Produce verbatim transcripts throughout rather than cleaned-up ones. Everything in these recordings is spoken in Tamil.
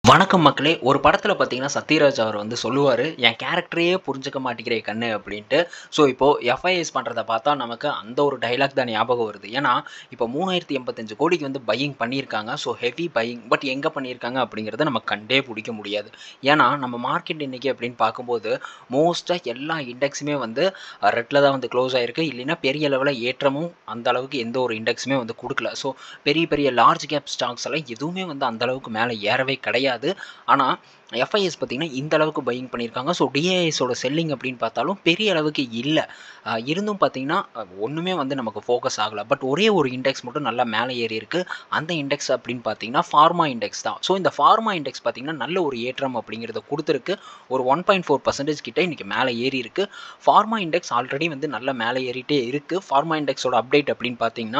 வணக்கம் மக்களே. ஒரு படத்துல பார்த்தீங்கன்னா, சத்யராஜ் அவர் வந்து சொல்லுவாரு, "என் கேரக்டரையே புரிஞ்சுக்க மாட்டேங்கிறே கண்ணு" அப்படின்ட்டு. ஸோ, இப்போ எஃப்ஐஎஸ் பண்றத பார்த்தா நமக்கு அந்த ஒரு டயலாக் தான் ஞாபகம் வருது. ஏன்னா, இப்போ மூவாயிரத்து எண்பத்தி ஐந்து கோடிக்கு வந்து பையிங் பண்ணியிருக்காங்க. So, heavy buying. பட் எங்க பண்ணியிருக்காங்க அப்படிங்கிறத நம்ம கண்டே பிடிக்க முடியாது. ஏன்னா, நம்ம மார்க்கெட் இன்னைக்கு அப்படின்னு பார்க்கும்போது, மோஸ்ட்டா எல்லா இண்டெக்ஸுமே வந்து அ ரெட்ல தான் வந்து க்ளோஸ் ஆயிருக்கு. இல்லைன்னா பெரிய லெவல்ல ஏற்றமும் அந்த அளவுக்கு எந்த ஒரு இண்டெக்ஸுமே வந்து குடுக்கல. ஸோ, பெரிய பெரிய லார்ஜ் கேப் ஸ்டாக்ஸ் எல்லாம் எதுவுமே வந்து அந்த அளவுக்கு மேல ஏறவே கிடையாது. ஆனா, எஃப்ஐஎஸ் பார்த்தீங்கன்னா, இந்த அளவுக்கு பையிங் பண்ணியிருக்காங்க. ஸோ, டிஐஎஸோட செல்லிங் அப்படின்னு பார்த்தாலும் பெரிய அளவுக்கு இல்ல. அ இருந்தும் பார்த்தீங்கன்னா, அ ஒண்ணுமே வந்து நமக்கு ஃபோக்கஸ் ஆகல. பட் ஒரே ஒரு இண்டெக்ஸ் மட்டும் நல்லா மேல ஏறியிருக்கு. அந்த இண்டெக்ஸ் அப்படின்னு பார்த்தீங்கன்னா, ஃபார்மா இண்டெக்ஸ் தான். ஸோ, இந்த ஃபார்மா இண்டெக்ஸ் பார்த்தீங்கன்னா, நல்ல ஒரு ஏற்றம் அப்படிங்கிறத குடுத்திருக்கு. ஒரு ஒன்று புள்ளி நான்கு சதவீதம் கிட்ட இன்னைக்கு மேல ஏறியிருக்கு. ஃபார்மா இண்டெக்ஸ் ஆல்ரெடி வந்து நல்லா மேல ஏறிட்டே இருக்கு. ஃபார்மா இண்டெக்ஸோட அப்டேட் அப்படின்னு பார்த்தீங்கன்னா,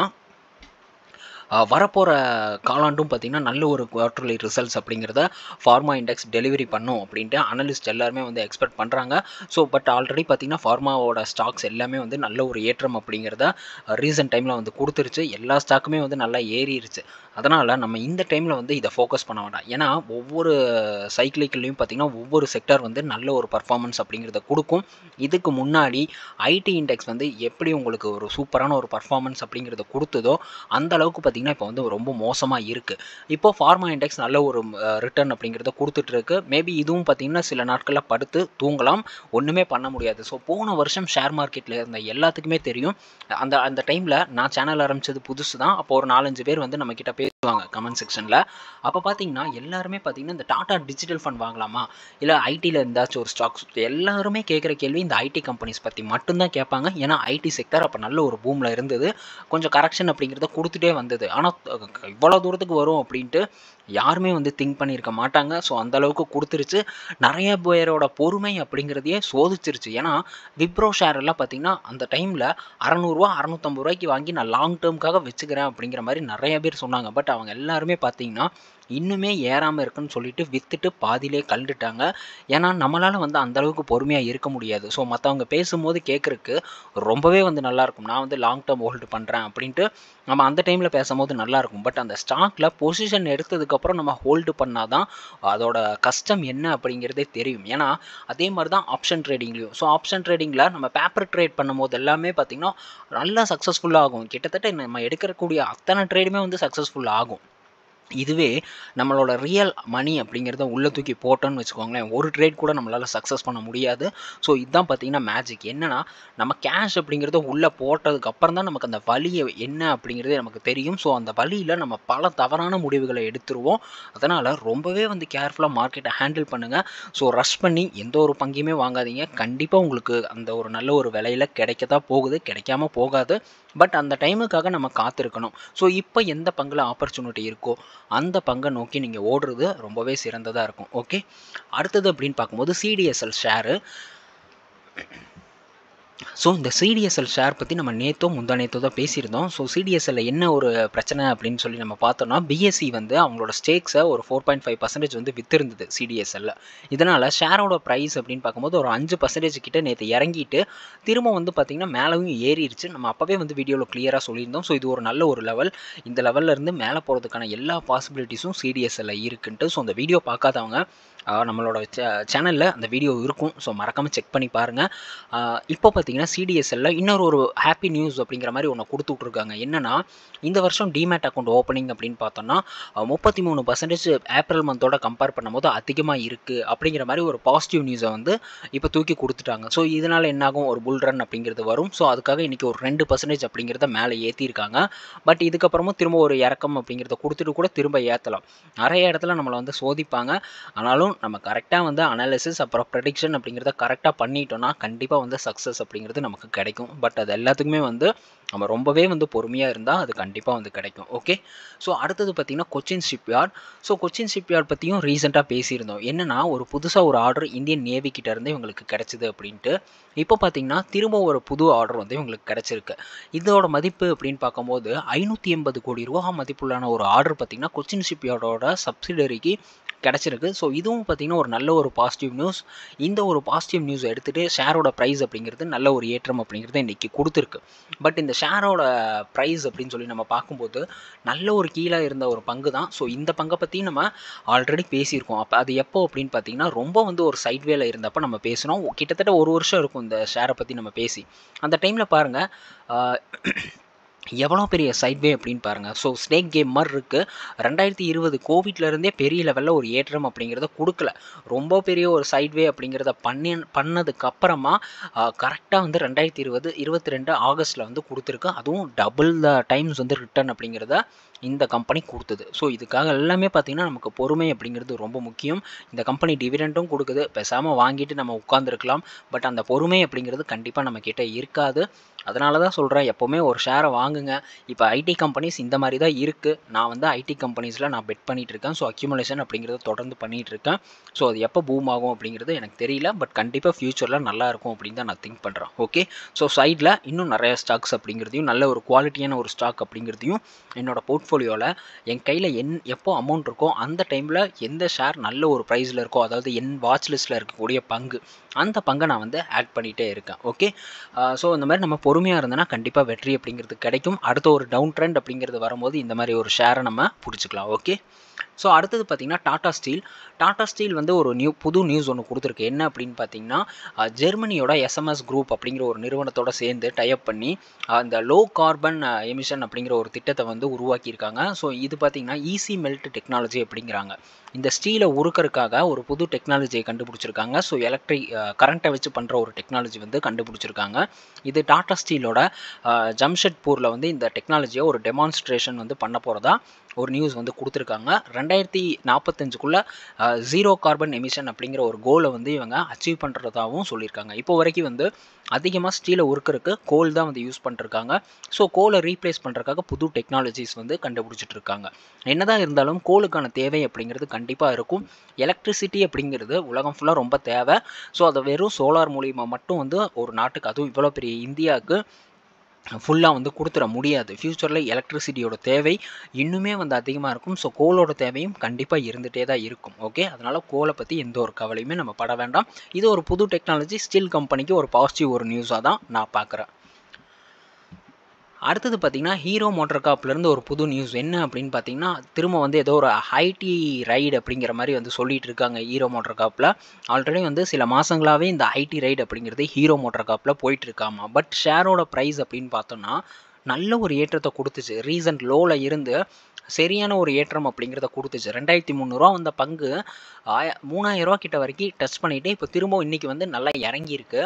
அ வரப்போற காலாண்டும் பார்த்தீங்கன்னா, நல்ல ஒரு குவார்ட்டர்லி ரிசல்ட்ஸ் அப்படிங்கிறத ஃபார்மா இண்டெக்ஸ் டெலிவரி பண்ணும் அப்படின்ட்டு அனலிஸ்ட் எல்லாருமே வந்து எக்ஸ்பெக்ட் பண்றாங்க. ஸோ, பட் ஆல்ரெடி பார்த்தீங்கன்னா, ஃபார்மாவோட ஸ்டாக்ஸ் எல்லாமே வந்து நல்ல ஒரு ஏற்றம் அப்படிங்கிறத ரீசென்ட் டைம்ல வந்து குடுத்துருச்சு. எல்லா ஸ்டாக்குமே வந்து நல்லா ஏறிருச்சு. அதனால நம்ம இந்த டைம்ல வந்து இத ஃபோக்கஸ் பண்ண வேண்டாம். ஏன்னா, ஒவ்வொரு சைக்கிளிக்கல்லயும் பார்த்தீங்கன்னா, ஒவ்வொரு செக்டார் வந்து நல்ல ஒரு பெர்ஃபார்மன்ஸ் அப்படிங்கிறத குடுக்கும். இதுக்கு முன்னாடி ஐடி இண்டெக்ஸ் வந்து எப்படி உங்களுக்கு ஒரு சூப்பரான ஒரு பெர்ஃபார்மன்ஸ் அப்படிங்கிறத குடுத்ததோ, அந்த அளவுக்கு பார்த்தீங்கன்னா, இப்போ வந்து ரொம்ப மோசமா இருக்கு. இப்போ ஃபார்மா இண்டெக்ஸ் நல்ல ஒரு அ ரிட்டர்ன் அப்படிங்கிறத குடுத்துட்டு இருக்கு. மேபி இதுவும் பார்த்தீங்கன்னா, சில நாட்கள்ல படுத்து தூங்கலாம். ஒண்ணுமே பண்ண முடியாது. ஸோ, போன வருஷம் ஷேர் மார்க்கெட்ல இருந்த எல்லாத்துக்குமே தெரியும். அந்த அந்த டைம்ல நான் சேனல் ஆரம்பிச்சது புதுசு தான். அப்போ ஒரு நான்கு, ஐந்து பேர் வந்து நம்மகிட்ட பேசுவாங்க கமெண்ட் செக்ஷன்ல. அப்ப பார்த்தீங்கன்னா, எல்லாருமே பார்த்தீங்கன்னா, இந்த டாடா டிஜிட்டல் ஃபண்ட் வாங்கலாமா? இல்ல ஐடில எந்தாச்சும் ஒரு ஸ்டாக்ஸ் எல்லாருமே கேட்கிற கேள்வி இந்த ஐடி கம்பெனிஸ் பத்தி மட்டும் தான் கேட்பாங்க. ஏன்னா, ஐடி செக்டார் அப்ப நல்ல ஒரு பூம்ல இருந்தது. கொஞ்சம் கரெக்ஷன் அப்படிங்கிறத குடுத்துட்டே வந்தது. ஆனா, இவ்வளோ தூரத்துக்கு வரும் அப்படின்ட்டு யாருமே வந்து திங்க் பண்ணியிருக்க மாட்டாங்க. ஸோ, அந்த அளவுக்கு குடுத்துருச்சு. நெறைய பேரோட பொறுமை அப்படிங்கிறதையே சோதிச்சிருச்சு. ஏன்னா, விப்ரோ ஷேர் எல்லாம் பார்த்தீங்கன்னா, அந்த டைம்ல ரூ. அறுநூறு ரூ. அறுநூற்று ஐம்பது ரூபாய்க்கு வாங்கி நான் லாங் டெர்ம்க்காக வச்சுக்கிறேன் அப்படிங்கிற மாரி நெறைய பேர் சொன்னாங்க. பட் அவங்க எல்லாருமே பார்த்தீங்கன்னா, இன்னுமே ஏறாம இருக்குன்னு சொல்லிட்டு வித்துட்டு பாதியிலே கழண்டுட்டாங்க. ஏன்னா, நம்மளால வந்து அந்த அளவுக்கு பொறுமையா இருக்க முடியாது. ஸோ, மத்தவங்க பேசும்போது கேட்கறக்கு ரொம்பவே வந்து நல்லாயிருக்கும். நான் வந்து லாங் டெர்ம் ஹோல்டு பண்றேன் அப்படின்ட்டு நம்ம அந்த டைம்ல பேசம்போது நல்லாயிருக்கும். பட் அந்த ஸ்டாக்ல பொசிஷன் எடுத்ததுக்கப்புறம் நம்ம ஹோல்டு பண்ணா தான் அதோட கஷ்டம் என்ன அப்படிங்கிறதே தெரியும். ஏன்னா, அதே மாரி தான் ஆப்ஷன் ட்ரேடிங்லயும். ஸோ, ஆப்ஷன் ட்ரேடிங்ல நம்ம பேப்பர் ட்ரேட் பண்ணும்போது எல்லாமே பார்த்தீங்கன்னா, நல்லா சக்சஸ்ஃபுல்லா ஆகும். கிட்டத்தட்ட நம்ம எடுக்கக்கூடிய அத்தன ட்ரேடுமே வந்து சக்சஸ்ஃபுல் ஆகும். இதுவே நம்மளோட ரியல் மணி அப்படிங்கிறத உள்ள தூக்கி போட்டோம்னு வச்சுக்கோங்களேன், ஒரு ட்ரேட் கூட நம்மளால சக்சஸ் பண்ண முடியாது. ஸோ, இதான் பார்த்தீங்கன்னா மேஜிக். என்னன்னா, நம்ம கேஷ் அப்படிங்கிறத உள்ள போட்டதுக்கு அப்புறம் தான் நமக்கு அந்த வலி என்ன அப்படிங்கிறதே நமக்கு தெரியும். ஸோ, அந்த வலியில நம்ம பல தவறான முடிவுகள எடுத்துருவோம். அதனால ரொம்பவே வந்து கேர்ஃபுல்லா மார்க்கெட்ட ஹேண்டில் பண்ணுங்க. ஸோ, ரஷ் பண்ணி எந்த ஒரு பங்கையுமே வாங்காதீங்க. கண்டிப்பா உங்களுக்கு அந்த ஒரு நல்ல ஒரு விலையில கிடைக்க தான் போகுது. கிடைக்காம போகாது. பட் அந்த டைமுக்காக நம்ம காத்திருக்கணும். ஸோ, இப்ப எந்த பங்குல ஆப்பர்ச்சுனிட்டி இருக்கோ, அந்த பங்க நோக்கி நீங்க ஓடுறது ரொம்பவே சிறந்ததா இருக்கும். ஓகே. அடுத்தது அப்படின்னு பார்க்கும்போது சிடிஎஸ்எல் ஷேரு. ஸோ, இந்த சிடிஎஸ்எல் ஷேர் பத்தி நம்ம நேத்தோ, முந்தா நேத்தோ தான் பேசியிருந்தோம். ஸோ, சிடிஎஸ்எல்ல என்ன ஒரு பிரச்சனை அப்படின்னு சொல்லி நம்ம பார்த்தோம்னா, பிஎஸ்இ வந்து அவங்களோட ஸ்டேக்ஸ ஒரு நான்கு புள்ளி ஐந்து சதவீதம் வந்து வித்திருந்தது சிடிஎஸ்எல்ல. இதனால ஷேரோட பிரைஸ் அப்படின்னு பார்க்கும்போது ஒரு ஐந்து சதவீதம் கிட்ட நேத்து இறங்கிட்டு, திரும்ப வந்து பார்த்தீங்கன்னா, மேலவும் ஏறிருச்சு. நம்ம அப்பவே வந்து வீடியோல கிளியரா சொல்லியிருந்தோம். ஸோ, இது ஒரு நல்ல ஒரு லெவல். இந்த லெவல்ல இருந்து மேல போறதுக்கான எல்லா பாசிபிலிட்டீஸும் சிடிஎஸ்எல்ல இருக்குன்ட்டு. ஸோ, அந்த வீடியோ பார்க்காதவங்க அ நம்மளோட சே சேனல்ல அந்த வீடியோ இருக்கும். ஸோ, மறக்காம செக் பண்ணி பாருங்க. அ இப்போ பார்த்தீங்கன்னா, சிடிஎஸ்எல்ல இன்னொரு ஒரு ஹேப்பி நியூஸ் அப்படிங்கிற மாரி ஒண்ணு குடுத்து விட்டுருக்காங்க. என்னன்னா, இந்த வருஷம் டீமேட் அக்கவுண்ட் ஓப்பனிங் அப்படின்னு பார்த்தோம்னா, அ முப்பத்தி மூன்று சதவீதம் ஏப்ரல் மந்தோட கம்பேர் பண்ணும்போது அதிகமா இருக்கு அப்படிங்கிற மாரி ஒரு பாசிட்டிவ் நியூஸ வந்து இப்ப தூக்கி குடுத்துட்டாங்க. ஸோ, இதனால என்னாகும் ஒரு புல் ரன் அப்படிங்கிறது வரும். ஸோ, அதுக்காக இன்னைக்கு ஒரு ரெண்டு சதவீதம் அப்படிங்கிறத மேல ஏத்தியிருக்காங்க. பட் இதுக்கப்புறமும் திரும்ப ஒரு இறக்கம் அப்படிங்கிறத குடுத்துட்டு கூட திரும்ப ஏத்தலாம். நெறைய இடத்துல நம்மள வந்து சோதிப்பாங்க. ஆனாலும் நம்ம கரெக்ட்டா வந்து அனாலிசிஸ் அப்புறம் ப்ரெடிக்ஷன் அப்படிங்கிறத கரெக்ட்டா பண்ணிட்டோம்னா, கண்டிப்பா வந்து சக்சஸ் அப்படிங்கிறது நமக்கு கிடைக்கும். பட் அது எல்லாத்துக்குமே வந்து நம்ம ரொம்பவே வந்து பொறுமையா இருந்தா, அது கண்டிப்பா வந்து கிடைக்கும். ஓகே. ஸோ, அடுத்தது பார்த்தீங்கன்னா, Cochin shipyard. So, Cochin shipyard பத்தியும் ரீசென்ட்டா பேசியிருந்தோம். என்னன்னா, ஒரு புதுசா ஒரு ஆர்டர் இந்தியன் நேவி கிட்ட இருந்து இவங்களுக்கு கிடைச்சது அப்படின்ட்டு. இப்போ பார்த்தீங்கன்னா, திரும்ப ஒரு புது ஆர்டர் வந்து இவங்களுக்கு கிடைச்சிருக்கு. இதோட மதிப்பு அப்படின்னு பார்க்கும்போது ஐநூற்று எண்பது கோடி ரூபாய் மதிப்புள்ளான ஒரு ஆர்டர் பார்த்தீங்கன்னா, கொச்சின் ஷிப்யார்டோட சப்சிடரிக்கு கிடச்சிருக்கு. ஸோ இதுவும் பார்த்திங்கன்னா ஒரு நல்ல ஒரு பாசிட்டிவ் நியூஸ். இந்த ஒரு பாசிட்டிவ் நியூஸ் எடுத்துகிட்டு ஷேரோட ப்ரைஸ் அப்படிங்கிறது நல்ல ஒரு ஏற்றம் அப்படிங்கிறது இன்றைக்கி கொடுத்துருக்கு. பட் இந்த ஷேரோட ப்ரைஸ் அப்படின்னு சொல்லி நம்ம பார்க்கும்போது நல்ல ஒரு கீழே இருந்த ஒரு பங்கு தான். ஸோ இந்த பங்கை பற்றி நம்ம ஆல்ரெடி பேசியிருக்கோம். அப்போ அது எப்போ அப்படின்னு பார்த்தீங்கன்னா ரொம்ப வந்து ஒரு சைட்வேல இருந்தப்போ நம்ம பேசினோம். கிட்டத்தட்ட ஒரு வருஷம் இருக்கும் இந்த ஷேரை பற்றி நம்ம பேசி. அந்த டைமில் பாருங்கள் எவ்வளோ பெரிய சைட்வே அப்படின்னு பாருங்கள். ஸோ ஸ்னேக் கேம் மாதிரி இருக்குது. ரெண்டாயிரத்தி இருபது கோவிட்லேருந்தே பெரிய லெவலில் ஒரு ஏற்றம் அப்படிங்கிறத கொடுக்கல. ரொம்ப பெரிய ஒரு சைட்வே அப்படிங்கிறத பண்ணி பண்ணதுக்கப்புறமா கரெக்டாக வந்து ரெண்டாயிரத்தி இருபது இருபத்தி ரெண்டு ஆகஸ்ட்டில் வந்து கொடுத்துருக்கு. அதுவும் டபுள் த டைம்ஸ் வந்து ரிட்டர்ன் அப்படிங்கிறத இந்த கம்பெனி கொடுத்தது. ஸோ இதுக்காக எல்லாமே பார்த்திங்கன்னா நமக்கு பொறுமை அப்படிங்கிறது ரொம்ப முக்கியம். இந்த கம்பெனி டிவிடெண்டும் கொடுக்குது. பேசாமல் வாங்கிட்டு நம்ம உட்காந்துருக்கலாம். பட் அந்த பொறுமை அப்படிங்கிறது கண்டிப்பாக நம்மக்கிட்ட இருக்காது. அதனால தான் சொல்கிறேன், எப்போவுமே ஒரு ஷேரை வாங்குங்க. இப்போ ஐடி கம்பெனிஸ் இந்த மாதிரி தான் இருக்குது. நான் வந்து ஐடி கம்பெனிஸில் நான் பெட் பண்ணிகிட்ருக்கேன். ஸோ அக்யூமுலேஷன் அப்படிங்கிறத தொடர்ந்து பண்ணிகிட்ருக்கேன். ஸோ அது எப்போ பூம் ஆகும் அப்படிங்கிறது எனக்கு தெரியல. பட் கண்டிப்பாக ஃப்யூச்சரில் நல்லாயிருக்கும் அப்படின்னு தான் நான் திங்க் பண்ணுறேன். ஓகே, ஸோ சைடில் இன்னும் நிறைய ஸ்டாக்ஸ் அப்படிங்கிறதையும் நல்ல ஒரு குவாலிட்டியான ஒரு ஸ்டாக் அப்படிங்கிறதையும் என்னோடய போர்ட்ஃபோலியோவில் என் கையில் என் எப்போ அமௌண்ட் இருக்கோ அந்த டைமில் எந்த ஷேர் நல்ல ஒரு ப்ரைஸில் இருக்கோ, அதாவது என் வாட்ச் லிஸ்ட்டில் இருக்கக்கூடிய பங்கு, அந்த பங்கை நான் வந்து ஆட் பண்ணிகிட்டே இருக்கேன். ஓகே, ஸோ இந்த மாதிரி நம்ம பொறுமையாக இருந்தோன்னா கண்டிப்பாக வெற்றி அப்படிங்கிறது கிடைக்கும். அடுத்த ஒரு டவுன் ட்ரெண்ட் அப்படிங்கிறது வரும்போது இந்த மாதிரி ஒரு ஷேரை நம்ம பிடிச்சிக்கலாம். ஓகே, ஸோ அடுத்தது பார்த்திங்கன்னா டாடா ஸ்டீல். டாடா ஸ்டீல் வந்து ஒரு நியூ புது நியூஸ் ஒன்று கொடுத்துருக்கு. என்ன அப்படின்னு பார்த்தீங்கன்னா, ஜெர்மனியோட எஸ்எம்எஸ் குரூப் அப்படிங்கிற ஒரு நிறுவனத்தோட சேர்ந்து டைப் பண்ணி அந்த லோ கார்பன் எமிஷன் அப்படிங்கிற ஒரு திட்டத்தை வந்து உருவாக்கியிருக்காங்க. ஸோ இது பார்த்திங்கன்னா ஈஸி மெல்ட் டெக்னாலஜி அப்படிங்கிறாங்க. இந்த ஸ்டீலை உருக்கிறதுக்காக ஒரு புது டெக்னாலஜியை கண்டுபிடிச்சிருக்காங்க. ஸோ எலக்ட்ரிக் கரண்ட்டை வச்சு பண்ணுற ஒரு டெக்னாலஜி வந்து கண்டுபிடிச்சிருக்காங்க. இது டாடா ஸ்டீலோட ஜம்ஷெட்பூரில் வந்து இந்த டெக்னாலஜியை ஒரு டெமான்ஸ்ட்ரேஷன் வந்து பண்ண போகிறதா ஒரு நியூஸ் வந்து கொடுத்துருக்காங்க. ரெண்டாயிரத்தி நாற்பத்தஞ்சுக்குள்ளே ஜீரோ கார்பன் எமிஷன் அப்படிங்கிற ஒரு கோலை வந்து இவங்க அச்சீவ் பண்ணுறதாகவும் சொல்லியிருக்காங்க. இப்போ வரைக்கும் வந்து அதிகமாக ஸ்டீலை உருக்கிறதுக்கு கோல் தான் வந்து யூஸ் பண்ணிருக்காங்க. ஸோ கோலை ரீப்ளேஸ் பண்ணுறதுக்காக புது டெக்னாலஜிஸ் வந்து கண்டுபிடிச்சிட்டு இருக்காங்க. என்னதான் இருந்தாலும் கோலுக்கான தேவை அப்படிங்கிறது கண்டிப்பாக இருக்கும். எலக்ட்ரிசிட்டி அப்படிங்கிறது உலகம் ஃபுல்லாக ரொம்ப தேவை. ஸோ அதை வெறும் சோலார் மூலியமாக மட்டும் வந்து ஒரு நாட்டுக்கு, அதுவும் இவ்வளோ பெரிய இந்தியாவுக்கு ஃபுல்லாக வந்து கொடுத்துட முடியாது. ஃப்யூச்சரில் எலக்ட்ரிசிட்டியோட தேவை இன்னுமே வந்து அதிகமாக இருக்கும். ஸோ கோலோட தேவையும் கண்டிப்பாக இருந்துகிட்டே தான் இருக்கும். ஓகே, அதனால் கோலை பற்றி எந்த ஒரு கவலையுமே நம்ம பட வேண்டாம். இது ஒரு புது டெக்னாலஜி, ஸ்டீல் கம்பெனிக்கு ஒரு பாசிட்டிவ் ஒரு நியூஸாக தான் நான் பார்க்குறேன். அடுத்தது பார்த்திங்கன்னா, ஹீரோ மோட்டார் கார்ப்லேருந்து ஒரு புது நியூஸ் என்ன அப்படின்னு பார்த்தீங்கன்னா, திரும்ப வந்து ஏதோ ஒரு ஐடி ரைடு அப்படிங்கிற மாதிரி வந்து சொல்லிகிட்டு இருக்காங்க ஹீரோ மோட்டார் கார்ப்பில். ஆல்ரெடி வந்து சில மாதங்களாகவே இந்த ஐடி ரைடு அப்படிங்கிறது ஹீரோ மோட்டார் கார்ப்பில் போயிட்டுருக்காமா. பட் ஷேரோட ப்ரைஸ் அப்படின்னு பார்த்தோன்னா நல்ல ஒரு ஏற்றத்தை கொடுத்துச்சு. ரீசன்ட் லோவில் இருந்து சரியான ஒரு ஏற்றம் அப்படிங்கிறத கொடுத்துச்சு. ரெண்டாயிரத்தி முந்நூறுரூவா வந்த பங்கு ஆய மூணாயிரம் ரூபா கிட்ட வரைக்கும் டச் பண்ணிவிட்டு இப்போ திரும்ப இன்றைக்கி வந்து நல்லா இறங்கியிருக்கு.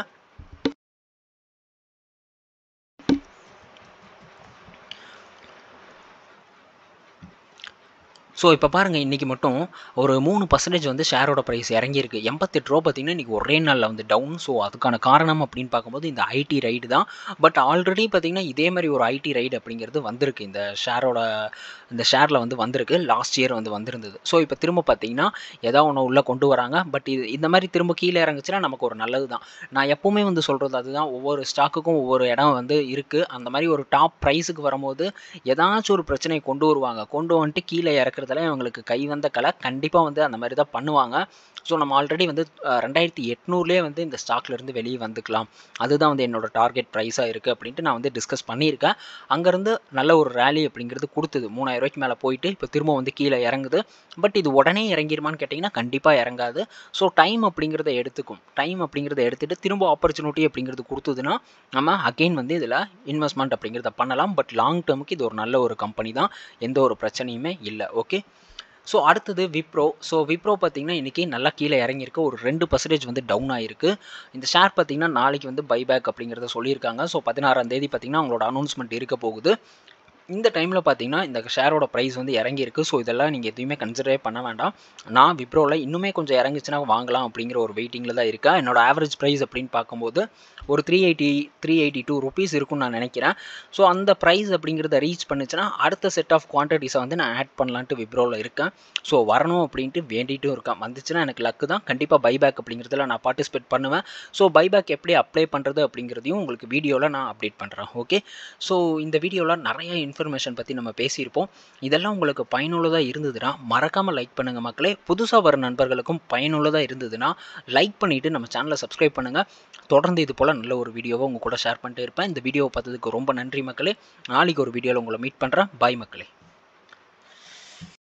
ஸோ இப்போ பாருங்கள், இன்றைக்கி மட்டும் ஒரு மூணு பர்சன்டேஜ் வந்து ஷேரோட ப்ரைஸ் இறங்கியிருக்கு. எண்பத்தெட்டு ரூபா பார்த்திங்கன்னா இன்றைக்கி ஒரே நாளில் வந்து டவுன். ஸோ அதுக்கான காரணம் அப்படின்னு பார்க்கும்போது இந்த ஐடி ரைடு தான். பட் ஆல்ரெடி பார்த்திங்கன்னா இதே மாதிரி ஒரு ஐடி ரைடு அப்படிங்கிறது வந்திருக்கு. இந்த ஷேரோட இந்த ஷேரில் வந்து வந்திருக்கு. லாஸ்ட் இயர் வந்து வந்திருந்தது. ஸோ இப்போ திரும்ப பார்த்திங்கன்னா ஏதோ ஒன்று உள்ளே கொண்டு வராங்க. பட் இது இந்த மாதிரி திரும்ப கீழே இறங்குச்சுன்னா நமக்கு ஒரு நல்லது தான். நான் எப்போவுமே வந்து சொல்கிறது அதுதான், ஒவ்வொரு ஸ்டாக்குக்கும் ஒவ்வொரு இடம் வந்து இருக்குது. அந்த மாதிரி ஒரு டாப் ப்ரைஸுக்கு வரும்போது ஏதாச்சும் ஒரு பிரச்சனையை கொண்டு வருவாங்க. கொண்டு வந்துட்டு கீழே இறக்குறதுல இவங்களுக்கு கை வந்த கலை. கண்டிப்பாக வந்து அந்த மாதிரி தான் பண்ணுவாங்க. ஸோ நம்ம ஆல்ரெடி வந்து ரெண்டாயிரத்தி எட்நூறுலேயே வந்து இந்த ஸ்டாக்லேருந்து வெளியே வந்துக்கலாம். அதுதான் வந்து என்னோடய டார்கெட் ப்ரைஸாக இருக்குது அப்படின்ட்டு நான் வந்து டிஸ்கஸ் பண்ணியிருக்கேன். அங்கேருந்து நல்ல ஒரு ரேலி அப்படிங்கிறது கொடுத்தது. மூணாயிரம் ரூபாய்க்கு மேலே போயிட்டு இப்போ திரும்ப வந்து கீழே இறங்குது. பட் இது உடனே இறங்கிருமான்னு கேட்டிங்கன்னா கண்டிப்பாக இறங்காது. ஸோ டைம் அப்படிங்கிறத எடுத்துக்கும். டைம் அப்படிங்கிறத எடுத்துகிட்டு திரும்ப ஆப்பர்ச்சுனிட்டி அப்படிங்கிறது கொடுத்ததுன்னா நம்ம அகெயின் வந்து இதில் இன்வெஸ்ட்மெண்ட் அப்படிங்கிறத பண்ணலாம். பட் லாங் டேர்முக்கு இது ஒரு நல்ல ஒரு கம்பெனி தான். எந்த ஒரு பிரச்சனையுமே இல்லை. ஓகே, ஸோ அடுத்தது விப்ரோ. ஸோ விப்ரோ பார்த்திங்கன்னா இன்றைக்கி நல்லா கீழே இறங்கியிருக்கு. ஒரு ரெண்டு பர்சன்டேஜ் வந்து டவுன் ஆகிருக்கு. இந்த ஷேர் பார்த்திங்கன்னா நாளைக்கு வந்து பைபேக் அப்படிங்கிறத சொல்லியிருக்காங்க. ஸோ பதினாறாம் தேதி பார்த்திங்கன்னா அவங்களோட அனௌன்ஸ்மெண்ட் இருக்க போகுது. இந்த டைமில் பார்த்தீங்கன்னா இந்த ஷேரோட ப்ரைஸ் வந்து இறங்கியிருக்கு. ஸோ இதெல்லாம் நீங்கள் எதுவுமே கன்சிடரே பண்ண வேண்டாம். நான் விப்ரோவில் இன்னுமே கொஞ்சம் இறங்குச்சுன்னா வாங்கலாம் அப்படிங்கிற ஒரு வெயிட்டிங்கில் தான் இருக்கேன். என்னோட ஆவரேஜ் ப்ரைஸ் அப்படின்னு பார்க்கும்போது ஒரு three eighty three eighty two rupees இருக்கும்னு நான் நினைக்கிறேன். ஸோ அந்த ப்ரைஸ் அப்படிங்கிறத ரீச் பண்ணுச்சுன்னா அடுத்த செட் ஆஃப் குவான்டிட்டிஸை வந்து நான் ஆட் பண்ணலான்ட்டு விப்ரோவில் இருக்கேன். ஸோ வரணும் அப்படின்ட்டு வேண்டிட்டும் இருக்கேன். வந்துச்சுன்னா எனக்கு லக்கு தான். கண்டிப்பாக பைபேக் அப்படிங்கிறதுல நான் பார்ட்டிசிபேட் பண்ணுவேன். ஸோ பைபேக் எப்படி அப்ளை பண்ணுறது அப்படிங்கிறதையும் உங்களுக்கு வீடியோவில் நான் அப்டேட் பண்ணுறேன். ஓகே, ஸோ இந்த வீடியோவில் நிறைய இன்ஃபர்மேஷன் இன்ஃபர்மேஷன் பற்றி நம்ம பேசியிருப்போம். இதெல்லாம் உங்களுக்கு பயனுள்ளதாக இருந்ததுன்னா மறக்காமல் லைக் பண்ணுங்கள் மக்களே. புதுசாக வர நண்பர்களுக்கும் பயனுள்ளதாக இருந்ததுன்னா லைக் பண்ணிவிட்டு நம்ம சேனலை சப்ஸ்கிரைப் பண்ணுங்கள். தொடர்ந்து இது போல் நல்ல ஒரு வீடியோவை உங்கள் கூட ஷேர் பண்ணிட்டு இருப்பேன். இந்த வீடியோவை பார்த்ததுக்கு ரொம்ப நன்றி மக்களே. நாளைக்கு ஒரு வீடியோவில் உங்களை மீட் பண்ணுறேன். பாய் மக்களே.